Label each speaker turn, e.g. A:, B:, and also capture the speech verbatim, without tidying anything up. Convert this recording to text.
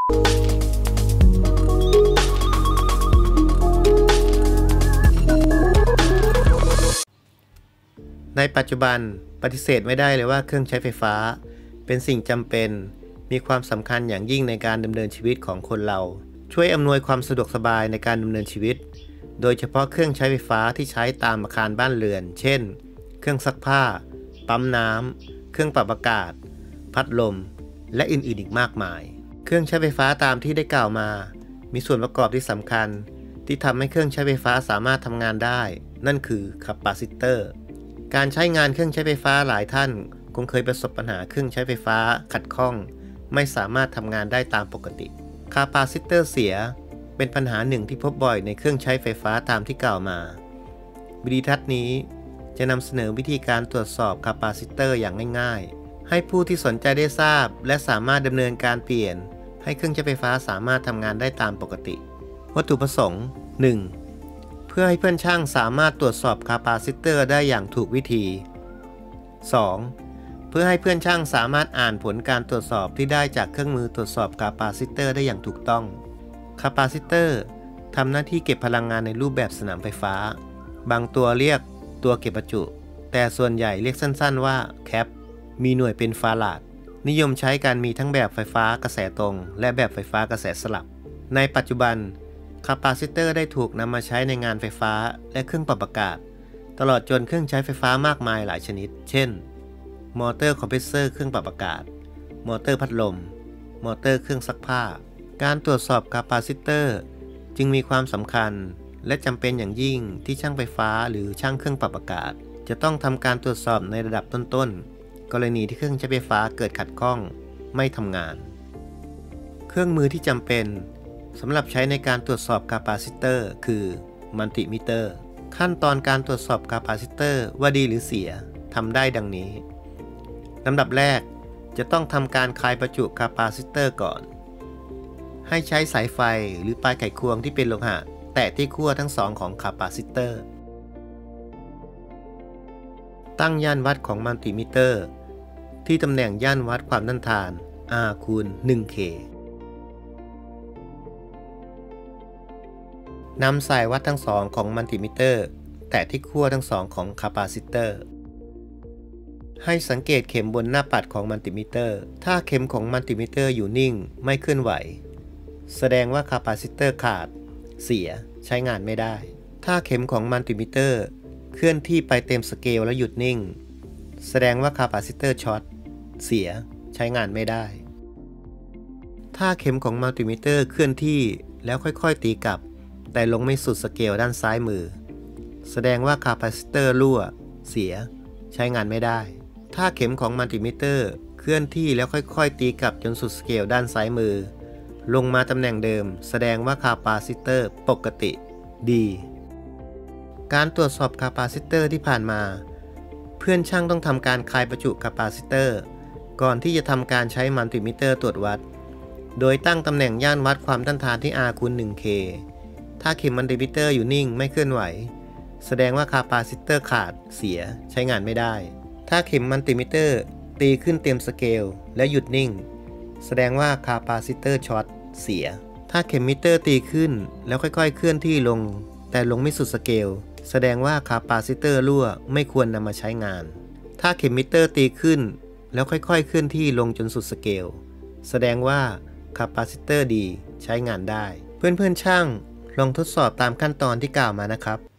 A: ในปัจจุบันปฏิเสธไม่ได้เลยว่าเครื่องใช้ไฟฟ้าเป็นสิ่งจำเป็นมีความสำคัญอย่างยิ่งในการดำเนินชีวิตของคนเราช่วยอำนวยความสะดวกสบายในการดำเนินชีวิตโดยเฉพาะเครื่องใช้ไฟฟ้าที่ใช้ตามอาคารบ้านเรือนเช่นเครื่องซักผ้าปั๊มน้ำเครื่องปรับอากาศพัดลมและอื่นๆอีกมากมายเครื่องใช้ไฟฟ้าตามที่ได้กล่าวมามีส่วนประกอบที่สำคัญที่ทำให้เครื่องใช้ไฟฟ้าสามารถทำงานได้นั่นคือคาปาซิเตอร์การใช้งานเครื่องใช้ไฟฟ้าหลายท่านคงเคยประสบปัญหาเครื่องใช้ไฟฟ้าขัดข้องไม่สามารถทำงานได้ตามปกติคาปาซิเตอร์เสียเป็นปัญหาหนึ่งที่พบบ่อยในเครื่องใช้ไฟฟ้าตามที่กล่าวมาวิดีทัศน์นี้จะนำเสนอวิธีการตรวจสอบคาปาซิเตอร์อย่างง่ายๆให้ผู้ที่สนใจได้ทราบและสามารถดำเนินการเปลี่ยนให้เครื่องใช้ไฟฟ้าสามารถทำงานได้ตามปกติวัตถุประสงค์ หนึ่ง เพื่อให้เพื่อนช่างสามารถตรวจสอบคาปาซิเตอร์ได้อย่างถูกวิธี สอง เพื่อให้เพื่อนช่างสามารถอ่านผลการตรวจสอบที่ได้จากเครื่องมือตรวจสอบคาปาซิเตอร์ได้อย่างถูกต้องคาปาซิเตอร์ทำหน้าที่เก็บพลังงานในรูปแบบสนามไฟฟ้าบางตัวเรียกตัวเก็บประจุแต่ส่วนใหญ่เรียกสั้นๆว่าแคปมีหน่วยเป็นฟาราดนิยมใช้การมีทั้งแบบไฟฟ้ากระแสตรงและแบบไฟฟ้ากระแสสลับในปัจจุบันคาปาซิเตอร์ได้ถูกนำมาใช้ในงานไฟฟ้าและเครื่องปรับอากาศตลอดจนเครื่องใช้ไฟฟ้ามากมายหลายชนิดเช่นมอเตอร์คอมเพรสเซอร์เครื่องปรับอากาศมอเตอร์พัดลมมอเตอร์เครื่องซักผ้าการตรวจสอบคาปาซิเตอร์จึงมีความสำคัญและจำเป็นอย่างยิ่งที่ช่างไฟฟ้าหรือช่างเครื่องปรับอากาศจะต้องทำการตรวจสอบในระดับต้นๆกรณีที่เครื่องใช้ไฟฟ้าเกิดขัดข้องไม่ทำงานเครื่องมือที่จำเป็นสำหรับใช้ในการตรวจสอบคาปาซิเตอร์คือมัลติมิเตอร์ขั้นตอนการตรวจสอบคาปาซิเตอร์ว่าดีหรือเสียทำได้ดังนี้ลำดับแรกจะต้องทำการคลายประจุคาปาซิเตอร์ก่อนให้ใช้สายไฟหรือปลายไขควงที่เป็นโลหะแตะที่ขั้วทั้งสองของคาปาซิเตอร์ตั้งย่านวัดของมัลติมิเตอร์ที่ตำแหน่งย่านวัดความต้านทาน R คูณ หนึ่งเค นำสายวัดทั้งสองของมัลติมิเตอร์แตะที่ขั้วทั้งสองของคาปาซิเตอร์ให้สังเกตเข็มบนหน้าปัดของมัลติมิเตอร์ถ้าเข็มของมัลติมิเตอร์อยู่นิ่งไม่เคลื่อนไหวแสดงว่าคาปาซิเตอร์ขาดเสียใช้งานไม่ได้ถ้าเข็มของมัลติมิเตอร์เคลื่อนที่ไปเต็มสเกลแล้วหยุดนิ่งแสดงว่าคาปาซิเตอร์ช็อตเสียใช้งานไม่ได้ถ้าเข็มของมัลติมิเตอร์เคลื่อนที่แล้วค่อยๆตีกลับแต่ลงไม่สุดสเกลด้านซ้ายมือแสดงว่าคาปาซิเตอร์รั่วเสียใช้งานไม่ได้ถ้าเข็มของมัลติมิเตอร์เคลื่อนที่แล้วค่อยๆตีกลับจนสุดสเกลด้านซ้ายมือลงมาตำแหน่งเดิมแสดงว่าคาปาซิเตอร์ปกติดีการตรวจสอบคาปาซิเตอร์ที่ผ่านมาเพื่อนช่างต้องทำการคลายประจุคาปาซิเตอร์ก่อนที่จะทำการใช้มัลติมิเตอร์ตรวจวัดโดยตั้งตำแหน่งย่านวัดความต้านทานที่ R คูณ หนึ่งเค ถ้าเข็มมัลติมิเตอร์อยู่นิ่งไม่เคลื่อนไหวแสดงว่าคาปาซิเตอร์ขาดเสียใช้งานไม่ได้ถ้าเข็มมัลติมิเตอร์ตีขึ้นเต็มสเกลและหยุดนิ่งแสดงว่าคาปาซิเตอร์ช็อตเสียถ้าเข็มมิเตอร์ตีขึ้นแล้วค่อยๆเคลื่อนที่ลงแต่ลงไม่สุดสเกลแสดงว่าคาปาซิเตอร์รั่วไม่ควรนำมาใช้งานถ้าเข็มมิเตอร์ตีขึ้นแล้วค่อยๆเคลื่อนที่ลงจนสุดสเกลแสดงว่าคาปาซิเตอร์ดีใช้งานได้เพื่อนๆช่างลองทดสอบตามขั้นตอนที่กล่าวมานะครับ